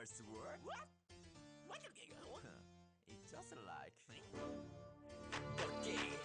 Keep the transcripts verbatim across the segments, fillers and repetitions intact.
first word? What? What you giggle? It's just like okay.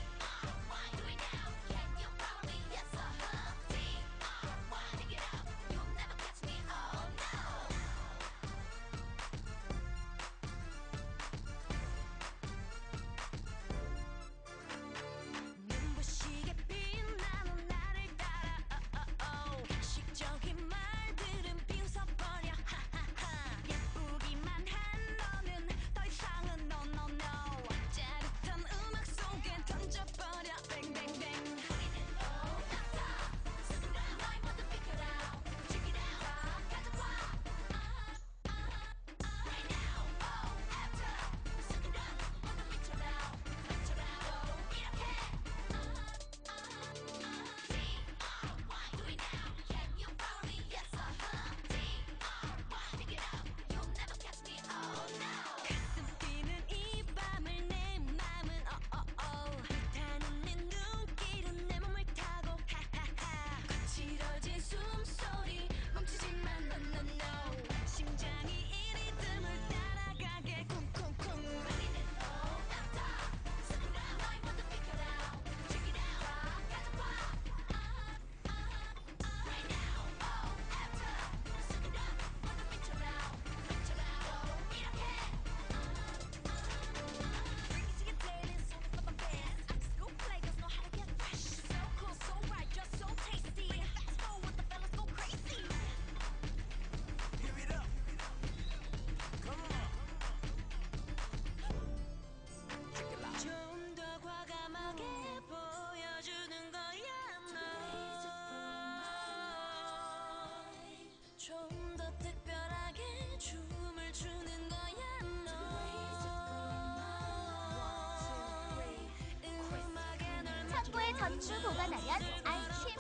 창고에 전부 보관하면 안심.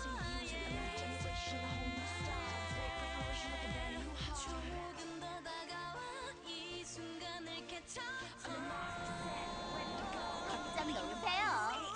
걱정 놓으세요.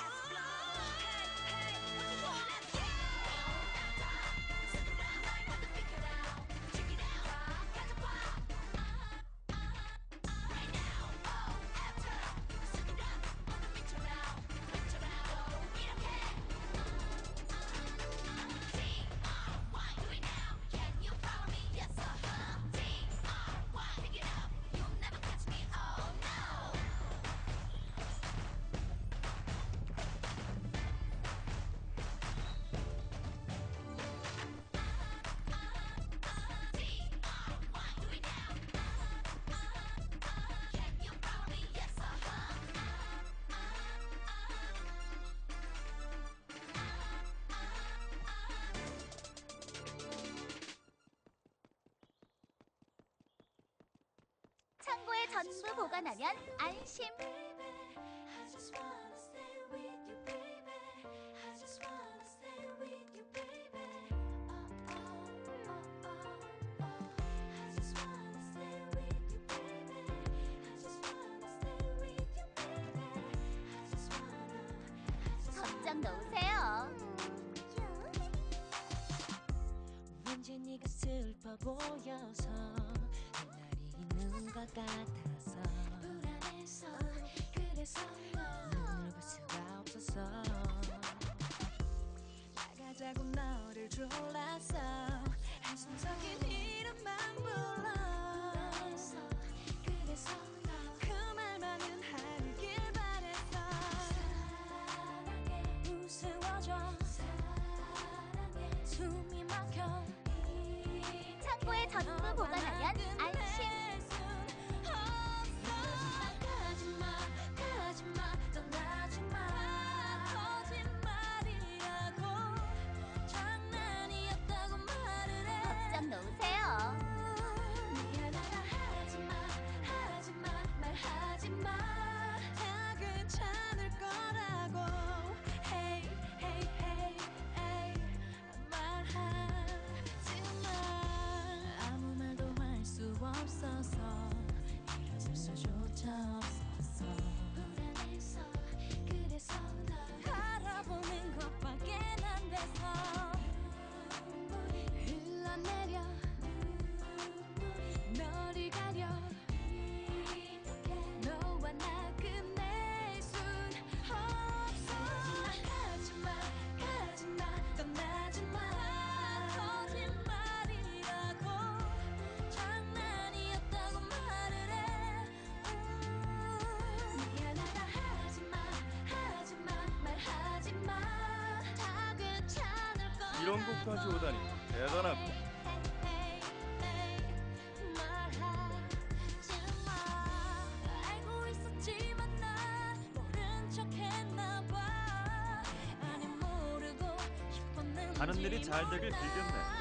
창고에 전부 보관하면 안심. 걱정 놓으세요. 왠지 네가 슬퍼 보여서 날이 있는 것 같아서 불안해서 그래서 눈을 볼 수가 없어서 나가자고 너를 졸랐어 한숨 섞인 이름만 불러 불안해서 그래서 그 말만은 하길 바랬어 사랑해 우스워져 사랑해 숨이 막혀 창고에 전부 보관하면 안심. 이런 곡까지 오다니 대단하고. 하는 일이 잘 되길 빌겠네.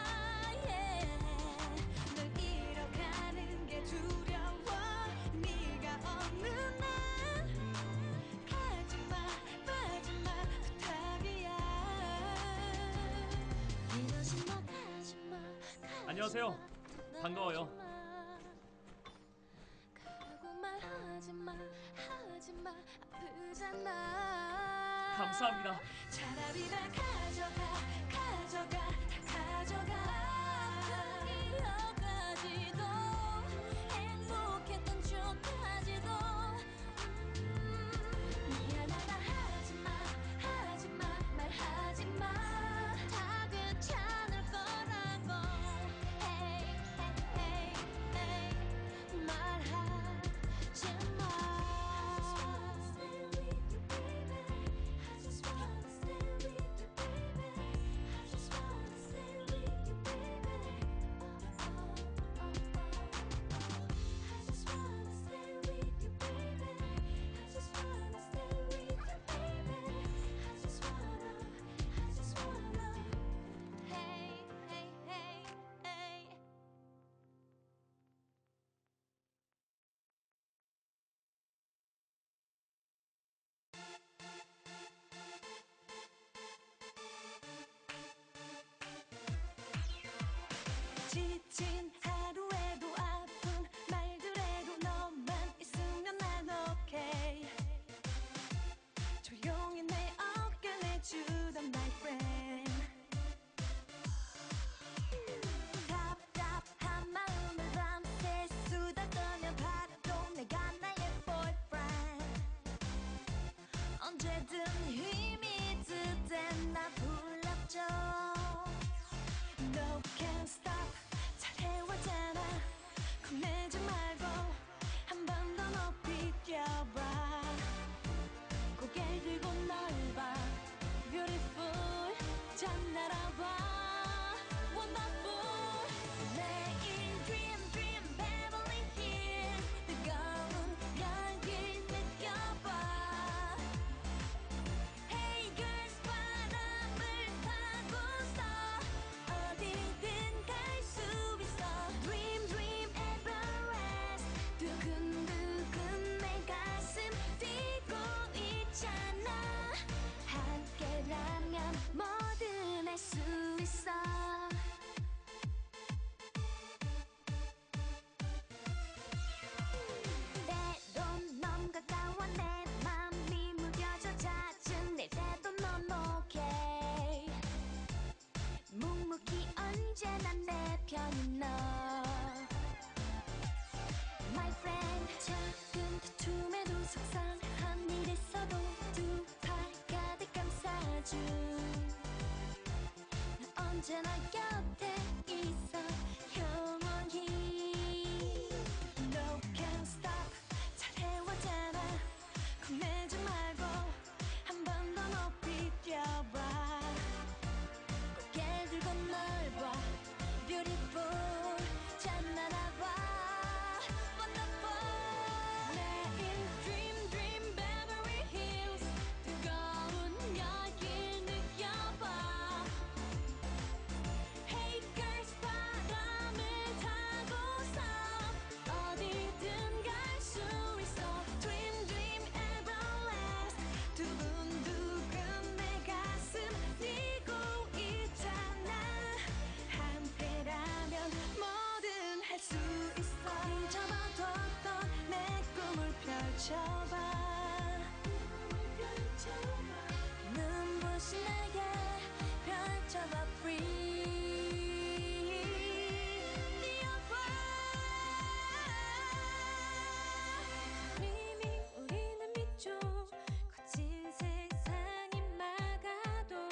안녕하세요. 반가워요. 감사합니다. 차라리 날 가져가 가져가 다 가져가 아픈 기억까지도 행복했던 추억까지도 음, 미안하다 하지마 하지마 말하지마 다 괜찮을 거라고 Hey hey hey hey 말하지마 I just wanna stay with you baby I just wanna stay with you baby I just wanna stay with you baby I just wanna stay with you baby I just wanna I just wanna Hey hey hey hey 지친 하루에도 아픈 말들에도 너만 있으면 난 okay 조용히 내 어깨 내주던 my friend 답답한 마음을 밤새 수다 떨면 바로 내가 나의 boyfriend 언제든 힘이 들 땐 나 불러줘 No can't stop 잘해왔잖아 겁내지 말고 한 번 더 높이 뛰어봐 고개 들고 널 봐 Beautiful 자 날아봐 Wonderful 매일 dream dream Beverly Hills 뜨거운 열기를 느껴봐 Hey girls 바람을 타고서 어디든 갈 수 있어 Dream dream Everest 두근두근 내 가슴 뛰고 있잖아 함께라면 뭐든 할 수 있어 때론 너무 가까워 내 맘이 무뎌져 잦은 내 때도 넌 okay 묵묵히 언제나 내 편인 너 My friend 작은 다툼에도 속상한 일 있어도 두 팔 가득 감싸줘 난 언제나 곁에 있어 영원히 No can't stop 잘해왔잖아 겁내지 말고 한 번 더 높이 뛰어봐 고개 들고 널 봐 Beautiful 자 날아봐 Wonderful 매일 dream dream Beverly Hills 뜨거운 열기를 느껴봐 Hey girls 바람을 타고서 어디든 갈 수 있어 Dream dream Everlast 두근두근 내 가슴 뛰고 있잖아 함께라면 뭐든 할 수 있어 훔쳐봐뒀던 내 꿈을 펼쳐봐 눈부신 내게 펼쳐봐 free 뛰어봐 Dreaming 우리는 밑쪽 거친 세상이 막아도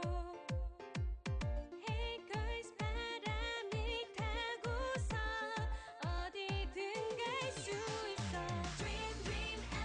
Hey girls 바람을 타고서 어디든 갈 수 있어 Dream dream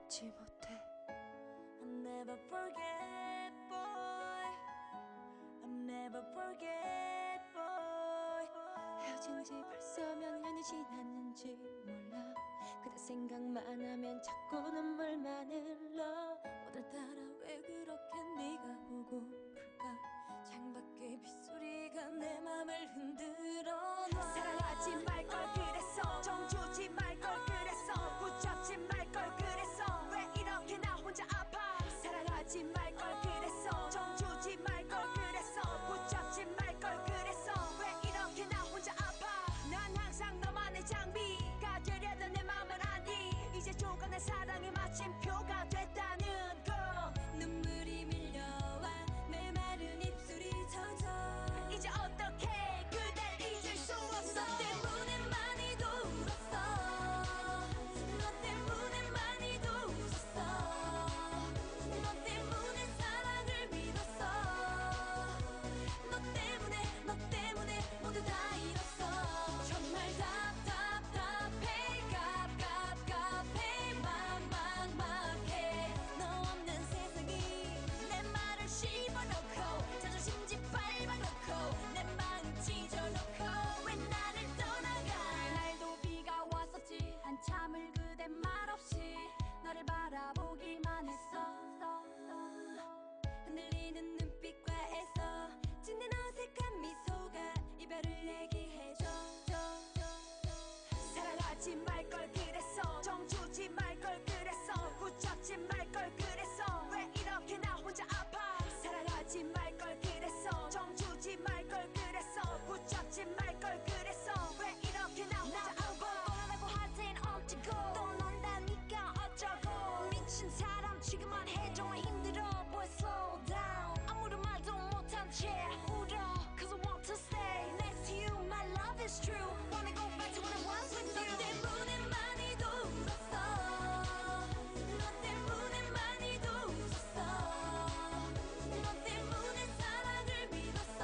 잊지 못해. I'll never forget, boy. I'll never forget, boy. 헤어진 지 벌써 몇 년이 지났는지 몰라. 그대 생각만 하면 자꾸 눈물만 흘러. 오늘따라 왜 그렇게 네가 보고플까. 창밖에 빗소리가 내 맘을 흔들어 놔. 사랑하지 말걸 그랬어. 정 주지 말걸 그랬어. 붙잡지 말걸 그랬어. 왜 이렇게 나 혼자 아파. 사랑하지 말걸 그랬어. 정 주지 말걸 그랬어. 붙잡지 말걸 그랬어. 왜 이렇게 나 혼자 아파. 난 항상 너만의 장비가 되려던 내 맘은 아니. 이제 조각난 사랑의 마침표가 됐다는 거. 눈물이 밀려와 내 마른 입술이 젖어. 이제 어떻게 그댈 잊을 수 없어. 너 때문에 많이도 울었어. 너 때문에 많이도 웃었어. 너 때문에 사랑을 믿었어. 너 때문에 너 때문에 모두 다 잃었어. 정말 답답답해 갑갑갑해 막막막해. 너 없는 세상이 내 말을 씹어놓고 자존심 짓밟아놓고 내 마음 찢어놓고 왜 나를 떠나가. 그날도 비가 왔었지. 한참을 그대 말없이 너를 바라보기만 했어. 흔들리는 눈빛과 애써 짓는 어색한 미소가 이별을 얘기해줘. 사랑하지 말걸 그랬어. 정 주지 말걸 그랬어. 붙잡지 말걸 그랬어. 왜 이렇게 나 혼자 아파. 사랑하지 말걸 그랬어. 정 주지 말걸 그랬어. 붙잡지 말걸 그랬어. 왜 이렇게 나 혼자 아파. 떠나고 할 땐 어쩌고 떠난다니까 어쩌고. 미친 사람 지금만 해 정말 힘들어. Boy slow down. 아무런 말도 못한 채 울어. Cause I want to stay next to you. My love is true. Wanna go back to when I was with you. 너 때문에 많이도 울었어. 너 때문에 많이도 웃었어. 너 때문에 사랑을 믿었어.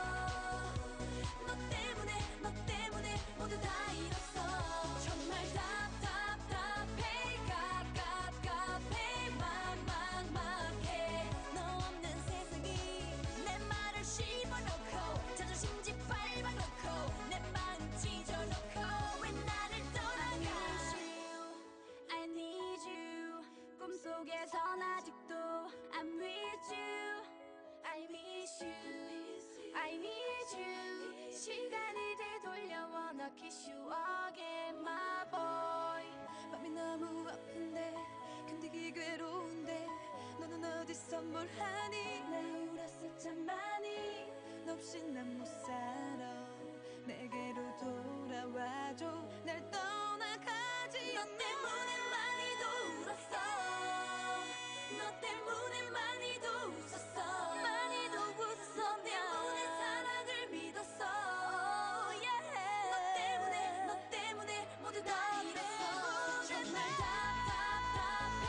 너 때문에 너 때문에 모두 다 잃었어. 정말 답답답해 갑갑갑해 막막막해. 너 없는 세상이 내 말을 씹어놓고 자존심 짓밟아놓고 내 마음 찢어놓고 왜 나를 떠나가. I need you. 꿈속에선 아직도 I'm with you. I miss you. I need you. 시간을 되돌려 wanna kiss you again my boy. 맘이 너무 아픈데 견디기 괴로운데 너는 어디서 뭘 하니. 나 울었어 참 많이. 너 없이 난 못 살아. 내게로 돌아와줘. 날 떠나가지 너 때문에 많이도 울었어. 너 때문에 많이도 웃었어. 많이도 웃었어. 너 때문에 사랑을 믿었어. yeah. 너 때문에 너 때문에 모두 다 잃었어. 정말 답답답해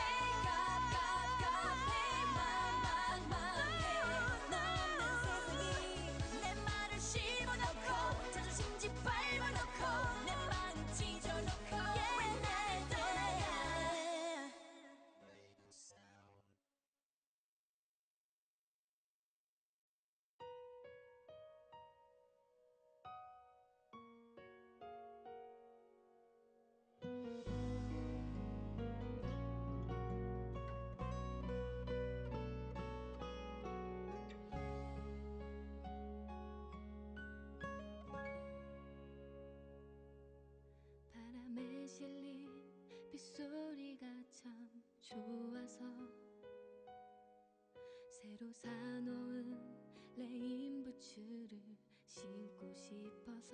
갑갑갑해 막막막해. 너 없는 세상이 내 말을 씹어놓고 자존심 짓밟아놓고 내 마음 찢어놓고 왜 날 떠나가. 바람에 실린 빗소리가 참 좋아서 새로 사놓은 레인부츠를 신고 싶어서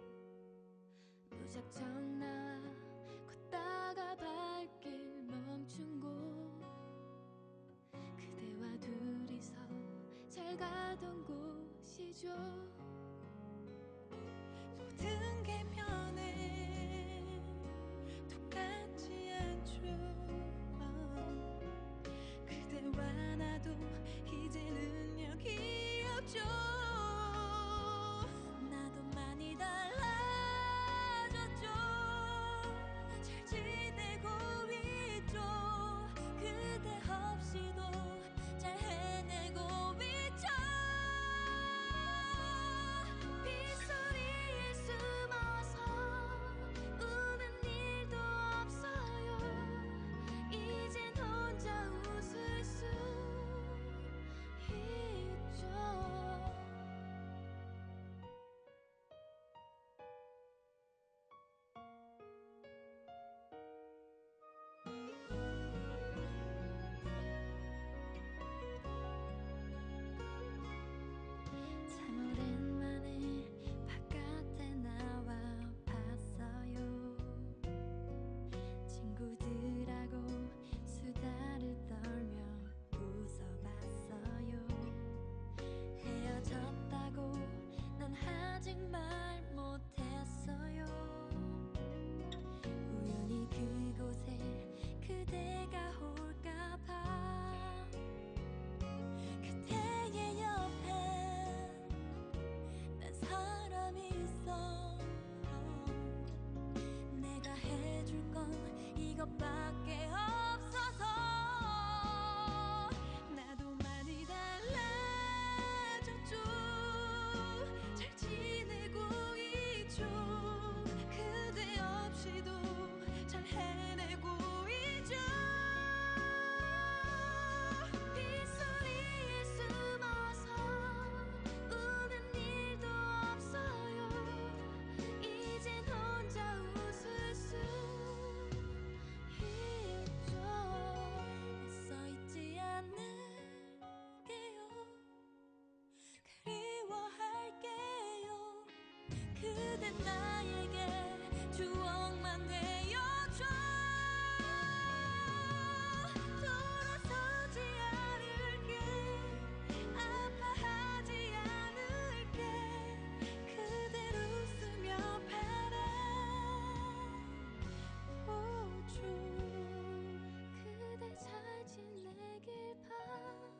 무작정 나와 걷다가 발길 멈춘 곳. 그대와 둘이서 잘 가던 곳이죠. 모든 게 변해 똑같지 않죠. 그대와 나도 이제는 여기였죠. 나도 많이 달라졌죠. 잘 지내고 있죠. 추억만 되어줘. 돌아서지 않을게, 아파하지 않을게. 그대로 웃으며 바라보죠. 그대 잘 지내길 바래요.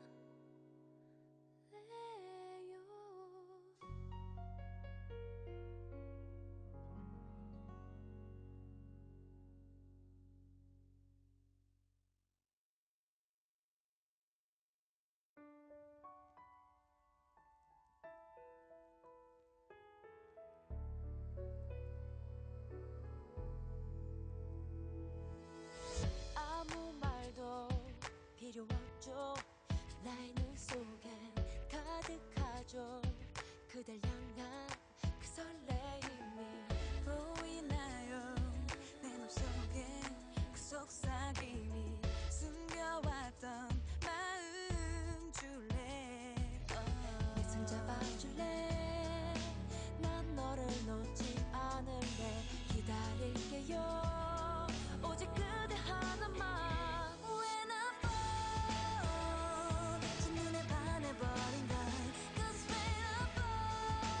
아무 말도 필요 없죠. 나의 눈 속엔 가득하죠. 그댈 향한 그 설레임이 보이나요? 내 맘속엔 그 속삭임이 숨겨왔던 마음 줄래. 내 손 잡아줄래? 난 너를 놓지 않을래. 기다릴게요. 오직 그대 하나만. When I fall, 첫눈에 반해버린 걸. 'Cause when I fall,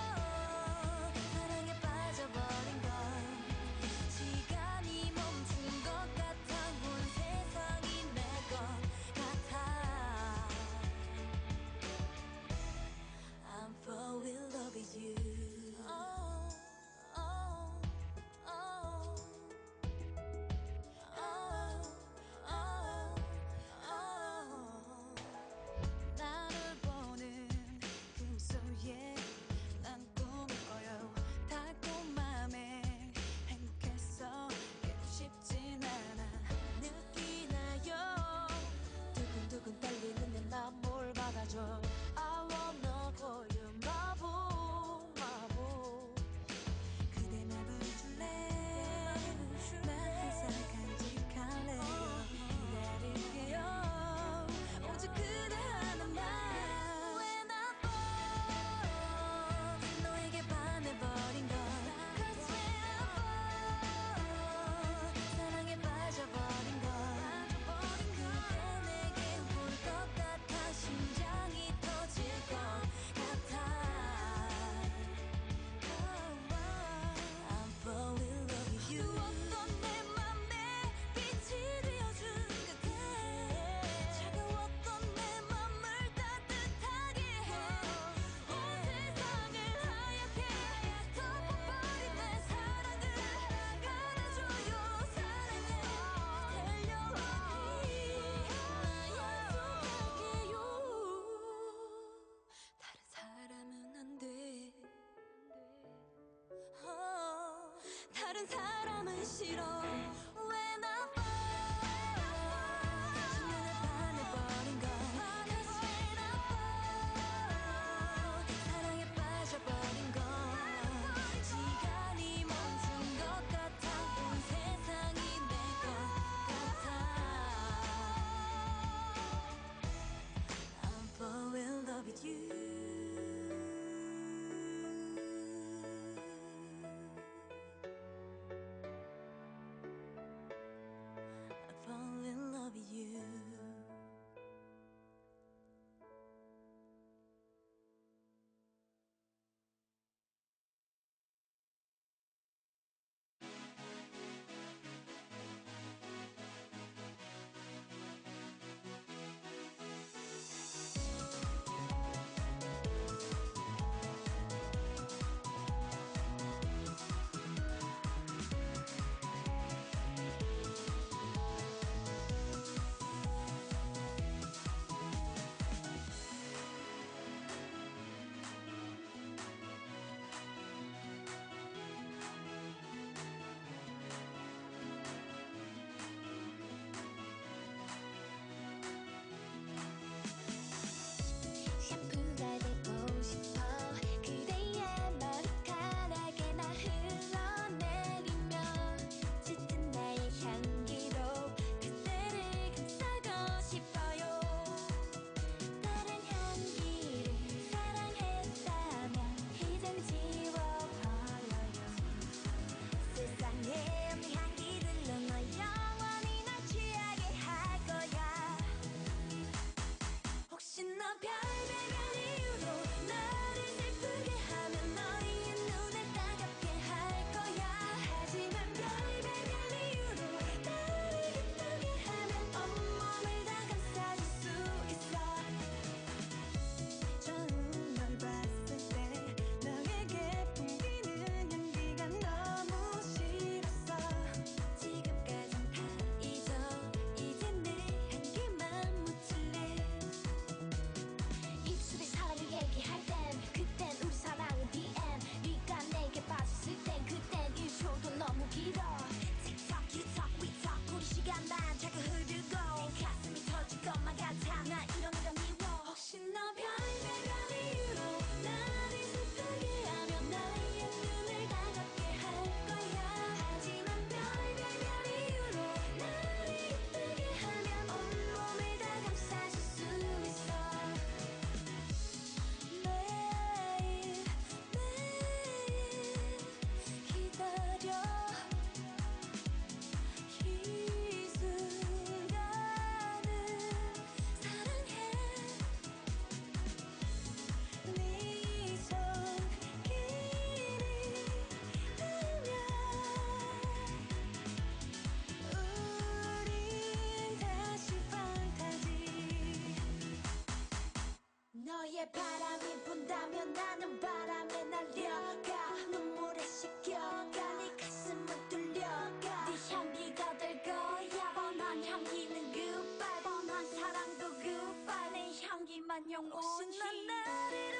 바람이 분다면 나는 바람에 날려가 눈물에 씻겨가 네 가슴을 뚫려가 네 향기가 될 거야 뻔한 향기는 goodbye 뻔한 사랑도 goodbye 내 향기만 영원히 혹시 난 나를